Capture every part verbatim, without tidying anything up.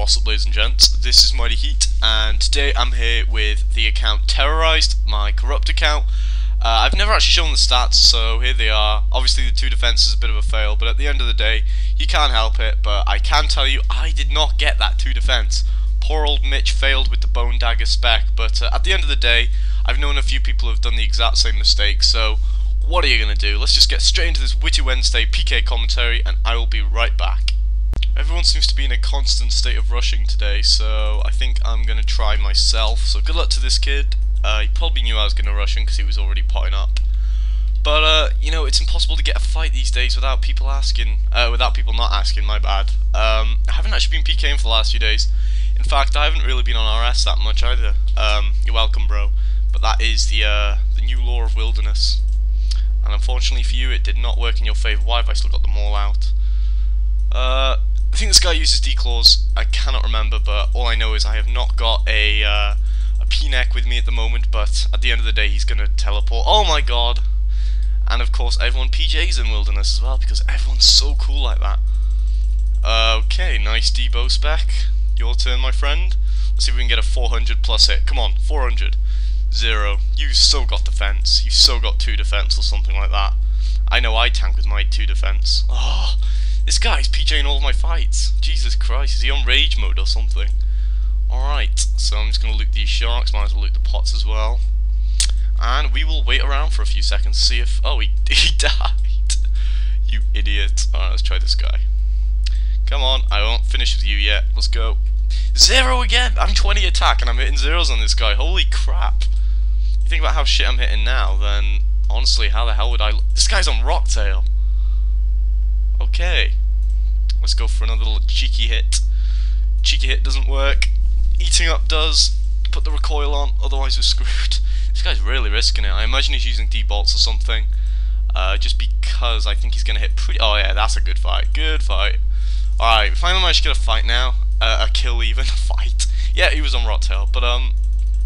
What's up, ladies and gents, this is Mighty Heat, and today I'm here with the account Terrorized, my corrupt account. Uh, I've never actually shown the stats, so here they are. Obviously the two defense is a bit of a fail, but at the end of the day, you can't help it. But I can tell you, I did not get that two defense. Poor old Mitch failed with the bone dagger spec, but uh, at the end of the day, I've known a few people who have done the exact same mistake, so what are you going to do? Let's just get straight into this Witty Wednesday P K commentary, and I will be right back. Everyone seems to be in a constant state of rushing today, so I think I'm going to try myself. So good luck to this kid. Uh, he probably knew I was going to rush him because he was already potting up. But, uh, you know, it's impossible to get a fight these days without people asking, uh, without people not asking, my bad. Um, I haven't actually been PKing for the last few days. In fact, I haven't really been on R S that much either. Um, you're welcome, bro. But that is the, uh, the new law of wilderness. And unfortunately for you, it did not work in your favour. Why have I still got the Maul out? Uh... I think this guy uses declaws. I cannot remember, but all I know is I have not got a uh, a P-neck with me at the moment, but at the end of the day he's going to teleport. Oh my god! And of course everyone P Js in wilderness as well, because everyone's so cool like that. Uh, okay, nice debo spec. Your turn, my friend. Let's see if we can get a four hundred plus hit. Come on, four hundred. Zero. You so got defense. You so got two defense or something like that. I know I tank with my two defense. Oh, this guy's PJing all of my fights. Jesus Christ, is he on rage mode or something? Alright, so I'm just going to loot these sharks, might as well loot the pots as well. And we will wait around for a few seconds to see if... Oh, he, he died. You idiot. Alright, let's try this guy. Come on, I won't finish with you yet. Let's go. Zero again! I'm twenty attack and I'm hitting zeros on this guy. Holy crap. You think about how shit I'm hitting now, then honestly, how the hell would I... This guy's on Rocktail. Okay, let's go for another little cheeky hit. Cheeky hit doesn't work. Eating up does. Put the recoil on, otherwise we're screwed. This guy's really risking it. I imagine he's using D-bolts or something. Uh, just because I think he's going to hit pretty... Oh yeah, that's a good fight. Good fight. Alright, we finally managed to get a fight now. Uh, a kill even. A fight. Yeah, he was on Rocktail. But um,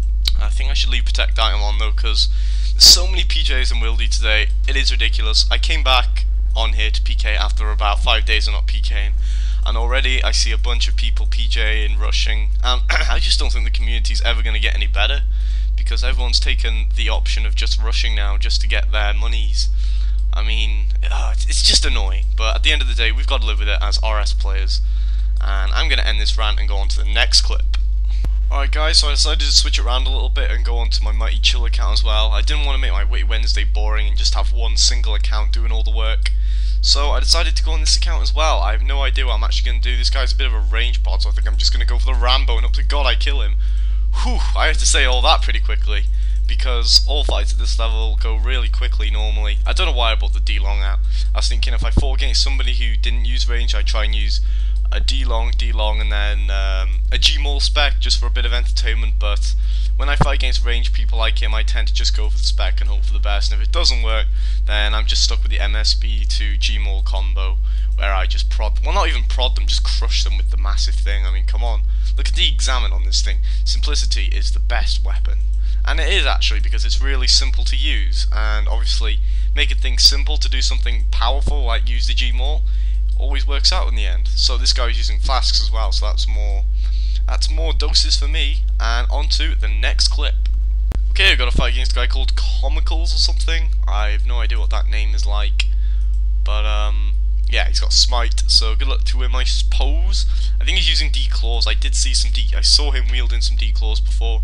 I think I should leave Protect item on though, because there's so many P Js in Wildy today. It is ridiculous. I came back on here to P K after about five days of not PKing, and already I see a bunch of people PJing, rushing, and I just don't think the community's ever going to get any better, because everyone's taken the option of just rushing now just to get their monies. I mean, uh, it's just annoying, but at the end of the day we've got to live with it as R S players, and I'm going to end this rant and go on to the next clip. Alright guys, so I decided to switch it around a little bit and go on to my Mighty Chill account as well. I didn't want to make my Witty Wednesday boring and just have one single account doing all the work. So I decided to go on this account as well. I have no idea what I'm actually going to do. This guy's a bit of a range pod, so I think I'm just going to go for the Rambo, and up to God I kill him. Whew, I have to say all that pretty quickly, because all fights at this level go really quickly normally. I don't know why I brought the D-long out. I was thinking if I fought against somebody who didn't use range, I'd try and use a D-long, D-long, and then um, a G-Maul spec just for a bit of entertainment, but when I fight against ranged people like him, I tend to just go for the spec and hope for the best, and if it doesn't work, then I'm just stuck with the M S B to G-Maul combo, where I just prod, well not even prod them, just crush them with the massive thing. I mean, come on, look at the examine on this thing. Simplicity is the best weapon, and it is actually, because it's really simple to use, and obviously making things simple to do something powerful like use the G-Maul always works out in the end. So this guy is using flasks as well, so that's more that's more doses for me. And on to the next clip. Okay, I've got a fight against a guy called Comicals or something. I have no idea what that name is like, but um yeah, he's got smite, so good luck to him, I suppose. I think he's using D-claws. I did see some D I saw him wielding some D-claws before.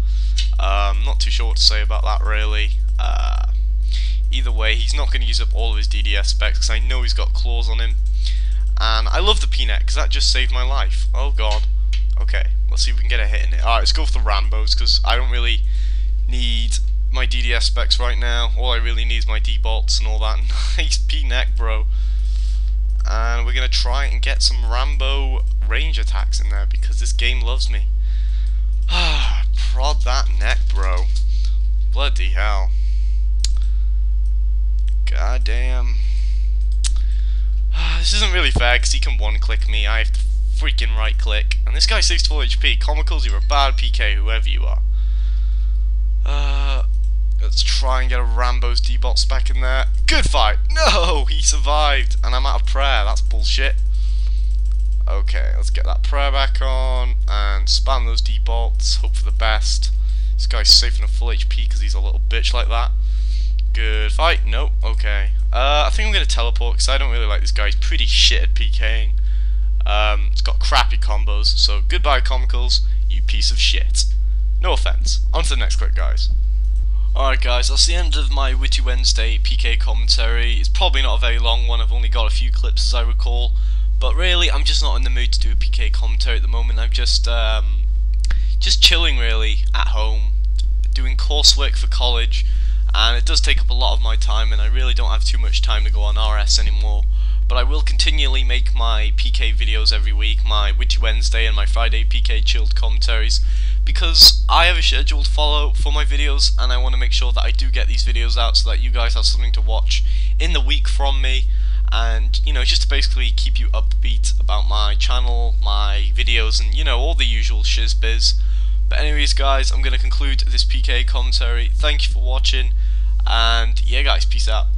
Um not too sure what to say about that really. Uh either way, he's not going to use up all of his D D S specs, because I know he's got claws on him. And I love the P-neck, because that just saved my life. Oh god. Okay, let's see if we can get a hit in it. Alright, let's go for the Rambos, because I don't really need my D D S specs right now. All I really need is my D-bolts and all that. Nice P-neck, bro. And we're going to try and get some Rambo range attacks in there, because this game loves me. Ah, prod that neck, bro. Bloody hell. God damn. This isn't really fair, because he can one-click me. I have to freaking right-click. And this guy saves full H P. Comicals, you're a bad P K, whoever you are. Uh, let's try and get a Rambo's D-bot spec in there. Good fight! No! He survived! And I'm out of prayer. That's bullshit. Okay, let's get that prayer back on and spam those debolts. Hope for the best. This guy's safe enough full H P because he's a little bitch like that. Good fight. Nope. Okay. Uh, I think I'm gonna teleport because I don't really like this guy. He's pretty shit at PKing. Um, it's got crappy combos. So goodbye, comicals. You piece of shit. No offense. On to the next clip, guys. Alright guys, that's the end of my Witty Wednesday P K commentary. It's probably not a very long one, I've only got a few clips as I recall. But really, I'm just not in the mood to do a P K commentary at the moment. I'm just, um, just chilling really, at home, doing coursework for college. And it does take up a lot of my time, and I really don't have too much time to go on R S anymore. But I will continually make my P K videos every week, my Witty Wednesday and my Friday P K chilled commentaries, because I have a schedule to follow for my videos, and I want to make sure that I do get these videos out so that you guys have something to watch in the week from me, and, you know, just to basically keep you upbeat about my channel, my videos, and, you know, all the usual shizbiz. But anyways guys, I'm going to conclude this P K commentary. Thank you for watching, and yeah guys, peace out.